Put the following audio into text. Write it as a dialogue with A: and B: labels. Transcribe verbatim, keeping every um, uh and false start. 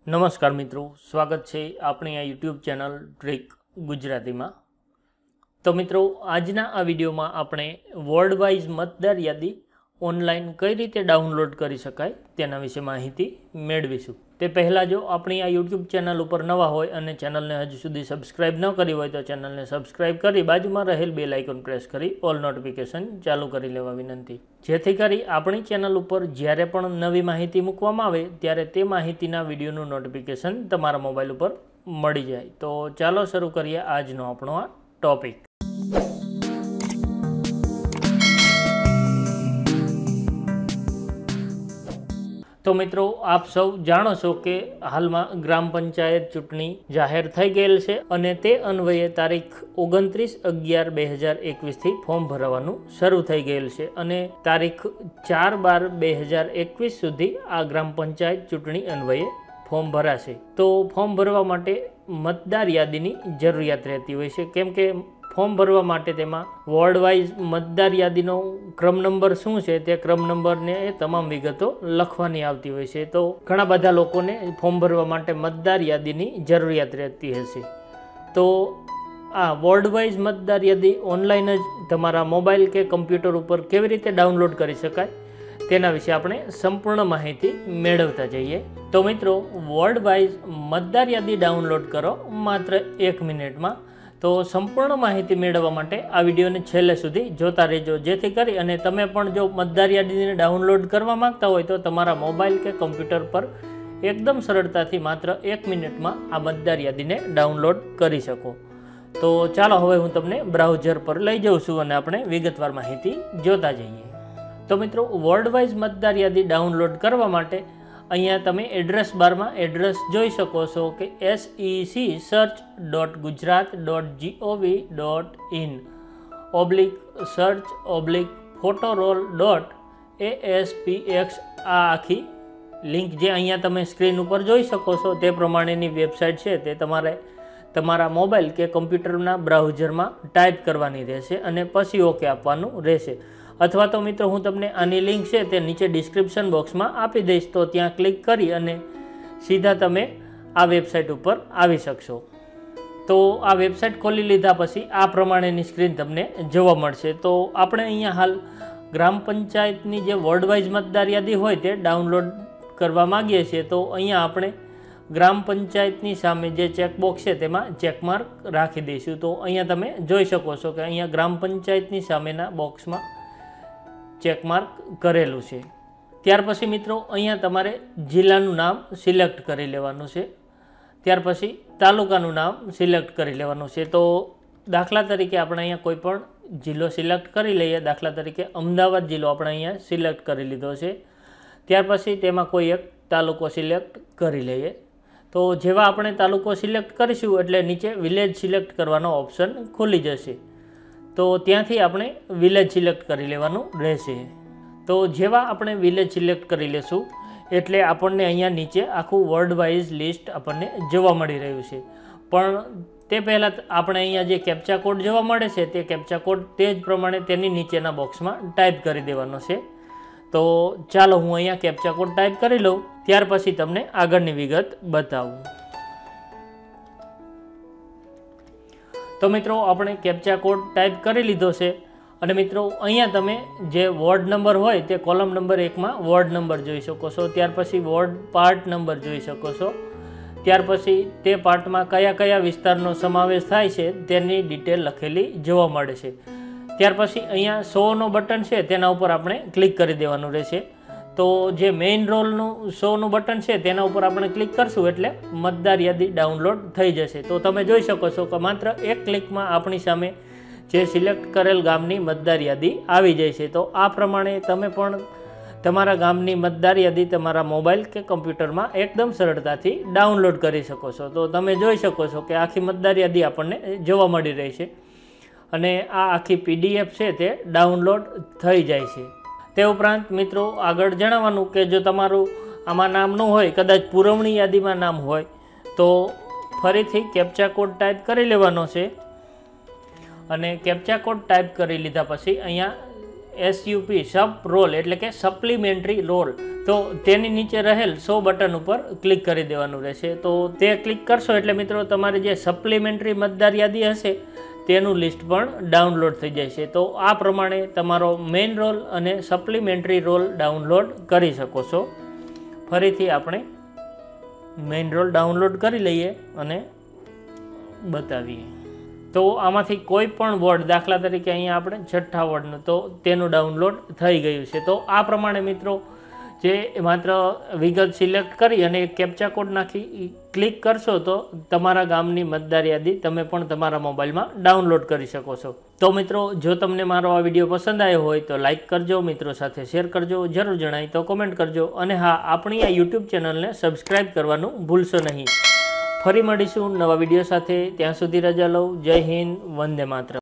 A: नमस्कार मित्रों, स्वागत है अपनी आ यूट्यूब चैनल ट्रिक गुजराती में। तो मित्रों, आजना आ विडियो में आपणे वर्ल्ड वाइज मतदार यादी ऑनलाइन कई रीते डाउनलॉड करी शकाय तेना विषे माहिती मेळवीशुं। ते पहला जो अपनी आ यूट्यूब चैनल पर नवा होय अने चैनल ने हजू सुधी सब्सक्राइब न करी होय तो चैनल ने सब्सक्राइब करी बाजू में रहेल बेल आइकन प्रेस करी ऑल नोटिफिकेशन चालू करी लेवा विनंती, जेथी करी अपनी चैनल पर ज्यारे पण नवी माहिती मूकवामां आवे त्यारे ते माहितीना विडियोनुं नोटिफिकेशन तमारा मोबाइल पर मळी जाय। तो चालो शरू करीए आजनो आपणो आ टॉपिक। तो मित्रों, आप सब जाणो छो कि हाल में ग्राम पंचायत चूंटणी जाहिर थई गयेल छे अने ते अन्वये तारीख ओगणत्रीस अगियार बे हज़ार एकवीस थी फॉर्म भरवानुं शरू थई गयेल छे अने तारीख चार बार बे हज़ार एकवीस सुधी आ ग्राम पंचायत चूंटणी अन्वये फॉर्म भराशे। तो फॉर्म भरवा माटे मतदार यादीनी जरूरियात रहती होय छे, केम के फॉर्म भरवा माटे तेमां वॉर्ड वाइज मतदार यादीनो क्रम नंबर शुं छे ते क्रम नंबर ने तमाम विगतो लखवानी आवती होय छे। तो घणा बधा लोकोने फॉर्म भरवा माटे मतदार यादीनी जरूरियात रहती हशे। तो आ वॉर्ड वाइज मतदार यादी ऑनलाइन ज तमारा मोबाइल के कम्प्यूटर पर केवी रीते डाउनलॉड करी शकाय तेना विषे आपणे संपूर्ण माहिती मेळवता जईए। तो मित्रों, वॉर्ड वाइज मतदार यादी डाउनलॉड करो मात्र एक मिनिट में। तो संपूर्ण माहिती मेळववा माटे आ विडियोने छेल्ले सुधी जोता रहेजो, जेथी करी अने तमे पण जो मतदार यादीने डाउनलॉड करवा मांगता होय तो तमारा मोबाइल के कम्प्यूटर पर एकदम सरळताथी मात्र एक मिनिट में आ मतदार यादीने डाउनलॉड करी शको। तो चालो हवे हूँ तमने ब्राउजर पर लई जाऊं छुं अने आपणे विगतवार माहिती जोता जईए। तो मित्रों, वर्ल्ड वाइज मतदार यादी डाउनलॉड करवा माटे अहींया तमे एड्रेस बार में एड्रेस जोई शको छो कि S E C search dot Gujarat dot G O V dot in oblique search oblique photo roll dot A S P X आ आखी लिंक जे अहींया तमे स्क्रीन पर जोई शको छो ते प्रमाणेनी वेबसाइट छे ते तमारे तमारा मोबाइल के कम्प्यूटरना ब्राउजर में टाइप करवानी रहेशे अने पछी ओके आपवानुं रहेशे। अथवा तो मित्रों, हूँ तमने आनी लिंक है ते नीचे डिस्क्रिप्शन बॉक्स में आपी दईश, तो त्यां क्लिक करी अने सीधा तमे आ वेबसाइट पर आवी शकशो। तो आ वेबसाइट खोली लीधा पछी आ प्रमाणेनी स्क्रीन तमने जोवा मळशे। तो आपणे अहींया हाल ग्राम पंचायतनी जे वर्ल्ड वाइज मतदार यादी होय ते डाउनलॉड करवा मांगीए छीए। तो अहींया आपणे ग्राम पंचायतनी सामे जे चेकबॉक्स है तेमां चेकमार्क राखी दईशुं। तो अहींया तमे जोई शको छो कि अहींया ग्राम पंचायतनी सामेना बॉक्स में चेकमार्क करेलू है। त्यार पछी मित्रों, अहींया तमारे जिल्लानुं नाम सिलेक्ट करी लेवानुं छे, त्यार पछी तालुकानुं नाम सिलेक्ट करी लेवानुं छे। तो दाखला तरीके आपणे अहींया कोईपण जिल्लो सिलेक्ट करी लईए, दाखला तरीके अमदावाद जिल्लो आपणे अहींया सिलेक्ट करी लीधो छे। त्यार पछी तेमां कोई एक तालुको सिलेक्ट करी लईए। तो जेवा आपणे तालुको सिलेक्ट करीशुं एटले नीचे विलेज सिलेक्ट करवानो ऑप्शन खुली जशे। तो त्यांथी आपणे विलेज सिलेक्ट करी लेवानुं रहेशे। तो जेवा आपणे विलेज सिलेक्ट करी लेशुं एटले आपणने अहींया नीचे आखुं वर्ल्ड वाइज लिस्ट आपणने जोवा मळी रह्युं छे। पण ते पहेला आपणे अहींया जे केप्चा कोड जोवा मळे छे ते केप्चा कोड ते ज प्रमाणे तेनी नीचेना बॉक्समां टाइप करी देवानो छे। तो चालो हूँ अहींया केप्चा कोड टाइप करी लऊं, त्यार पछी तमने आगळनी विगत बतावुं। तो मित्रों, आपणे केप्चा कोड टाइप करी लीधो छे अने मित्रों अहींया तमे जे वॉर्ड नंबर होय ते कॉलम नंबर एक में वॉर्ड नंबर जोई शको छो, त्यार पछी वॉर्ड पार्ट नंबर जोई शको छो, त्यार पछी ते पार्ट में कया कया विस्तारनो समावेश थाय छे तेनी डिटेल लखेली जोवा मळे छे। त्यार पछी अहींया सौ नो बटन छे तेना उपर आपणे क्लिक करी देवानुं रहेशे। तो जे मेन रोलनुं सौ नुं बटन छे तेना उपर आपणे क्लिक करशुं एटले मतदार यादी डाउनलॉड थई जशे। तो तमे जोई शको छो कि मात्र एक क्लिक में आपणी सामे जे सिलेक्ट करेल गामनी मतदार यादी आवी जाय छे। तो आ प्रमाणे तमे पण तमारा गामनी मतदार यादी तमारा मोबाइल के कम्प्यूटर में एकदम सरळताथी डाउनलॉड करी शको छो। तो तमे जोई शको छो कि आखी मतदार यादी आपणने जोवा मळी रही छे अने आ आखी पीडीएफ छे ते डाउनलॉड थई जाय छे। ते उपरांत मित्रों आगळ जणाववानुं के जो तमारुं आमां नाम न होय, कदाच पुरवणी यादीमां नाम होय तो फरीथी केप्चा कोड टाइप करी लेवानो छे अने केप्चा कोड टाइप करी लीधा पछी अहींया એસયુપી સબ રોલ એટલે કે સપ્લિમેન્ટરી રોલ, તો તેની નીચે રહેલ સો બટન ઉપર ક્લિક કરી દેવાનું રહેશે. તો તે ક્લિક કરશો એટલે મિત્રો તમારી જે સપ્લિમેન્ટરી મતદાર યાદી હશે તેનું લિસ્ટ પણ ડાઉનલોડ થઈ જાય છે. તો આ પ્રમાણે તમારો મેઇન રોલ અને સપ્લિમેન્ટરી રોલ ડાઉનલોડ કરી શકો છો. ફરીથી આપણે મેઇન રોલ ડાઉનલોડ કરી લઈએ અને બતાવીએ. તો આમાંથી કોઈ પણ વર્ડ, દાખલા તરીકે અહીંયા આપણે છઠ્ઠા વર્ડનું, તો તેનું ડાઉનલોડ થઈ ગયું છે. તો આ પ્રમાણે મિત્રો જે માત્ર વિગત સિલેક્ટ કરી અને કેપ્ચા કોડ નાખી ક્લિક કરશો તો તમારા ગામની મતદાર યાદી તમે પણ તમારા મોબાઈલમાં ડાઉનલોડ કરી શકો છો. તો મિત્રો, જો તમને મારો આ વિડીયો પસંદ આવ્યો હોય તો લાઇક કરજો, મિત્રો સાથે શેર કરજો, જરૂર જણાય તો કોમેન્ટ કરજો, અને હા, આપણી આ યુટ્યુબ ચેનલને સબસ્ક્રાઈબ કરવાનું ભૂલશો નહીં. ફરી મળીશું નવા વિડીયો સાથે. ત્યાં સુધી રજા લઉં. જય હિન્દ, વંદે માતરમ.